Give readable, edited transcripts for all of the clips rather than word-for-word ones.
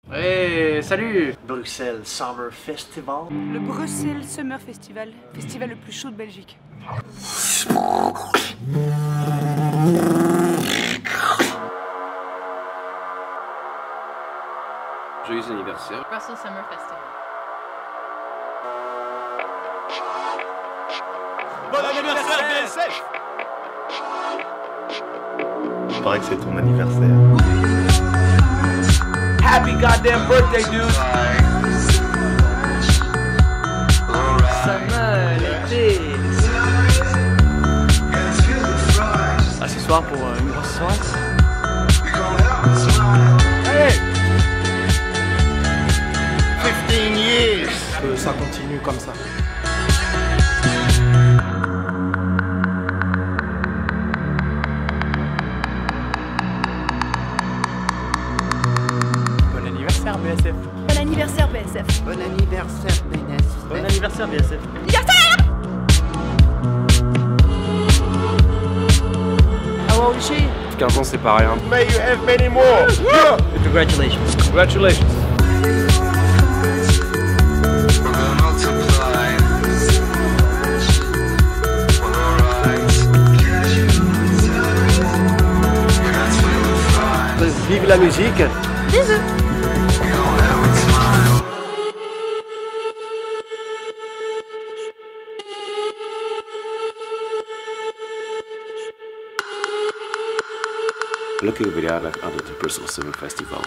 Hey, salut! Bruxelles Summer Festival. Le Bruxelles Summer Festival, festival le plus chaud de Belgique. Joyeux anniversaire. Brussels Summer Festival. Bon anniversaire BSF! Il paraît que c'est ton anniversaire. Happy goddamn birthday, dude! Summer, l'été. Ah, ce soir pour une grosse soirée. Hey! 15 years. Que ça continue comme ça. Bon anniversaire, BSF. Bon anniversaire BSF. Bon anniversaire, Bénès. Bon anniversaire, BSF. How old is she? 15 ans, c'est pas rien. May you have many more! Congratulations. Congratulations. Vive la musique. Bisous. Leuke verjaardag aan het Brussels Summer Festival.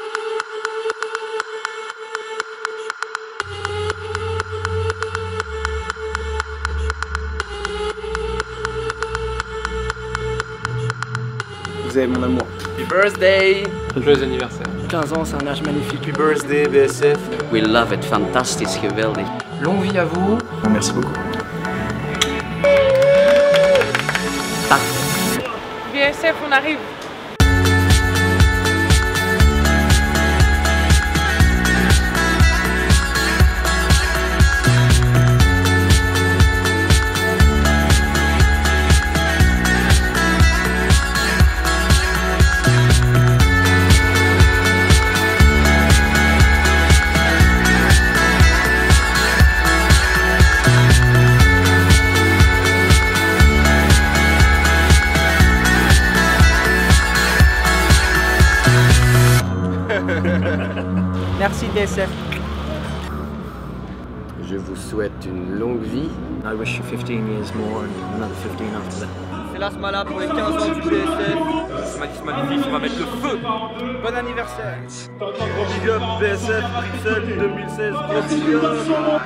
Vous avez mon amour. Happy birthday! Joyeux anniversaire. 15 ans, c'est un âge magnifique. Happy birthday BSF! We love it, fantastisch, geweldig. Longue vie à vous. Merci beaucoup. BSF, on arrive. Merci, BSF. Je vous souhaite une longue vie. I wish you 15 years more and another 15 after that. C'est là ce malin pour les 15 ans du BSF. C'est magnifique, on va mettre le feu. Bon anniversaire. Big up BSF Bruxelles 2016, gros big up!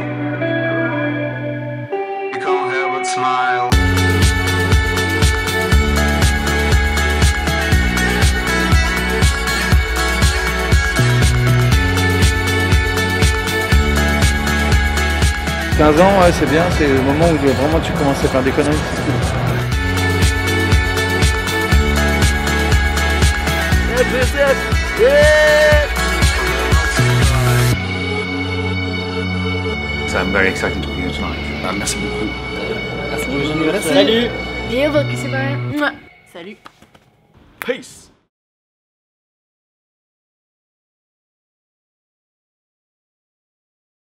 You can't help but smile. « 15 ans, ouais, c'est bien, c'est le moment où vraiment tu commences à faire des conneries. Hey BSF! Yeah! So I'm very excited to be here tonight. Merci beaucoup. Salut! Viens voir que c'est pas. Salut. Peace!